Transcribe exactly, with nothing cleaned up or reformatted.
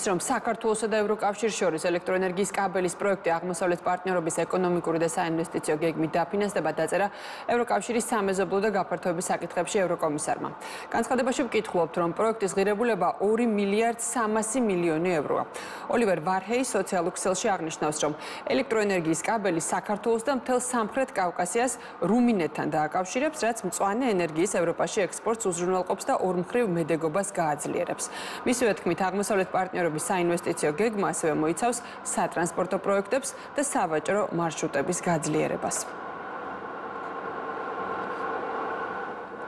რომ საქართველოსა და ევროკავშირის შორის ელექტროენერგიის კაბელის პროექტი აღმოსავლეთ პარტნიორობის ეკონომიკური და საინვესტიციო გეგმით დაფინანსდება დაწერა ევროკავშირის სამეზობლო და გაფართოების საკითხებში ევროკომისარმა. განცხადებაში ვკითხულობთ, რომ პროექტის ღირებულება ორი მილიარდ სამასი მილიონი ევროა. ოლივერ ვარჰეი სოციალურ ქსელში აღნიშნავს, რომ ელექტროენერგიის კაბელი საქართველოს და მთელ სამხრეთ კავკასიას რუმინეთთან დააკავშირებს, რაც მწვანე ენერგიის ევროპაში ექსპორტს უზრუნველყოფს და ორმხრივ მედეგობას გააძლიერებს. მისივე თქმით, აღმოსავლეთ პარტნიორობის საინვესტიციო გეგმა ასევე მოიცავს სატრანსპორტო პროექტებს და სავაჭრო მარშრუტების გაძლიერებას.